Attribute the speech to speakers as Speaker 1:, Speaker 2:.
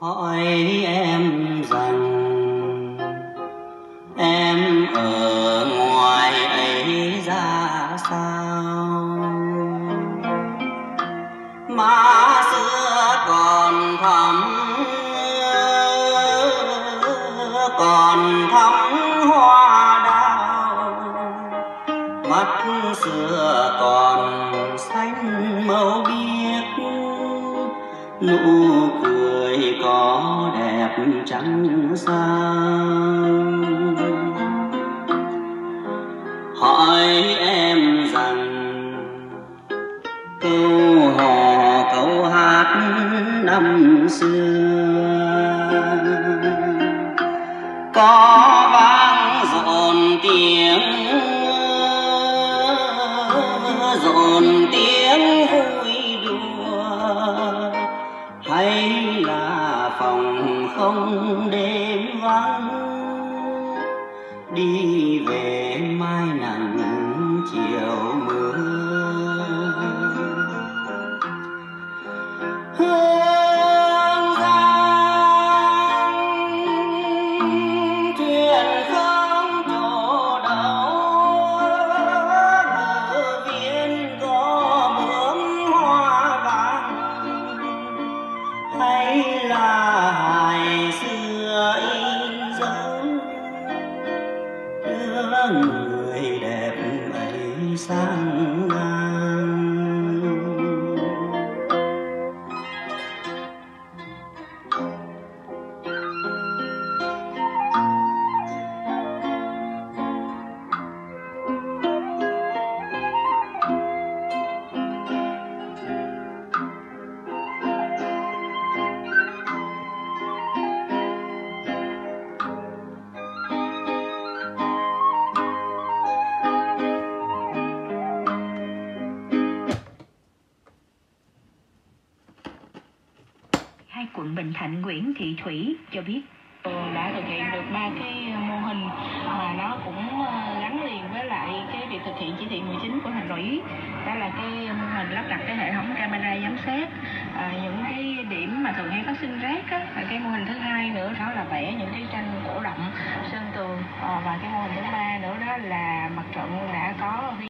Speaker 1: hỏi em rằng em ở ngoài ấy ra sao, má xưa còn thắm hoa đào, mắt xưa còn xanh màu biếc, nụ cười có đẹp chẳng sao. Hỏi em rằng câu hò câu hát năm xưa có vang dồn tiếng vui đùa, hay là phòng không đêm vắng đi về mai nắng chiều mưa. Hương giang thuyền không chỗ đâu, bờ viên có bướm hoa vàng, hay là hài xưa in dấu đưa người đẹp ấy sang ngang.
Speaker 2: Quận Bình Thạnh Nguyễn Thị Thủy cho biết
Speaker 3: đã thực hiện được 3 cái mô hình mà nó cũng gắn liền với lại cái việc thực hiện chỉ thị 19 của Thành ủy. Đó là cái mô hình lắp đặt cái hệ thống camera giám sát những cái điểm mà thường hay phát sinh rác á. Cái mô hình thứ hai nữa đó là vẽ những cái tranh cổ động sơn tường, và cái mô hình thứ ba nữa đó là mặt trận đã có